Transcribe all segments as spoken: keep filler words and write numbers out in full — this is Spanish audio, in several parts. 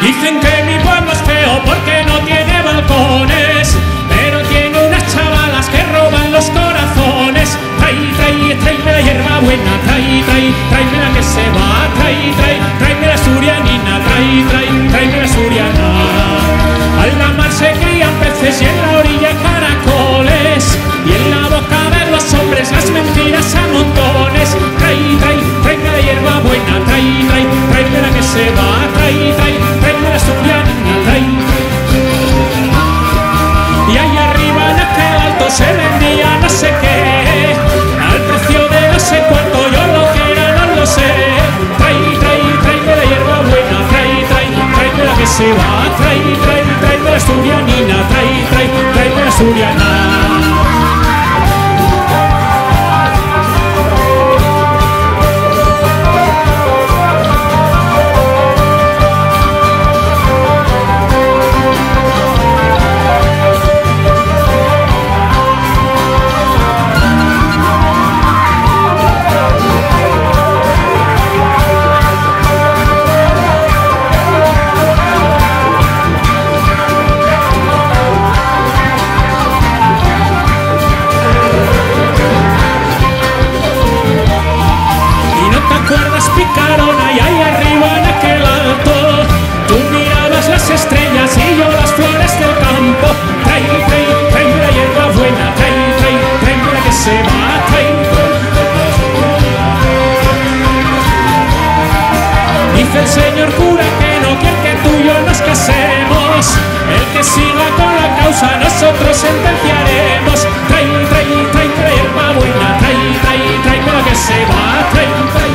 Dicen que mi pueblo es feo porque no tiene balcones, pero tiene unas chavalas que roban los corazones. Trae, trae, tráeme la hierba buena, trae, trae, tráeme la que se va, trae, trae, tráeme la asturianina, trae, trae, tráeme la asturiana. Al la mar se crían peces y en la orilla caracoles, y en la boca de los hombres las mentiras a montones. Trae, trae, tráeme la hierba buena, trae, trae, tráeme la que se va, trae, trae, tráeme la asturianina, trae. Y ahí arriba en aquel alto se vendía no sé qué, al precio de no sé cuánto, yo lo que era no lo sé. Trae, trae, tráeme la hierba buena, trae, trae, tráeme la que se va, trae, trae, tráeme la asturianina, trae, trae, tráeme la asturiana. Picarona, y ahí arriba en aquel alto tú mirabas las estrellas y yo las flores del campo. Trae, trae, tráeme la hierba buena, trae, trae, tráeme la que se va, trae. Dice el señor cura que no quiere que tú y yo nos casemos, el que siga con la causa nosotros sentenciaremos. Trae, trae, tráeme la hierba buena, trae, trae, tráeme la que se va, trae, trae.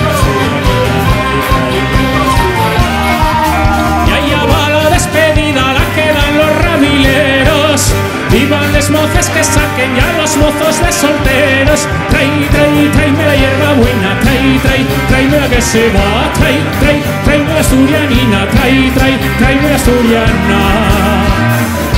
Despedida la que dan los rabileros, vivan las mozas que saquen ya los mozos de solteros. Trae, trae, tráeme la hierba buena, trae, trae, tráeme la que se va, trae, trae, tráeme la asturianina, trae, trae, tráeme la asturiana.